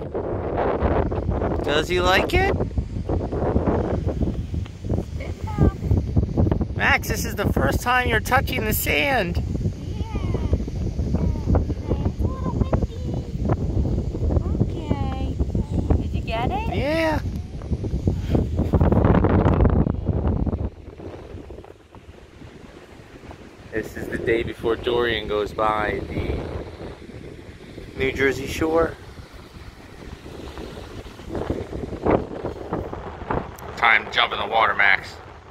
Does he like it? Max, this is the first time you're touching the sand. Okay. Did you get it? Yeah. This is the day before Dorian goes by the New Jersey shore. Time to jump in the water, Max.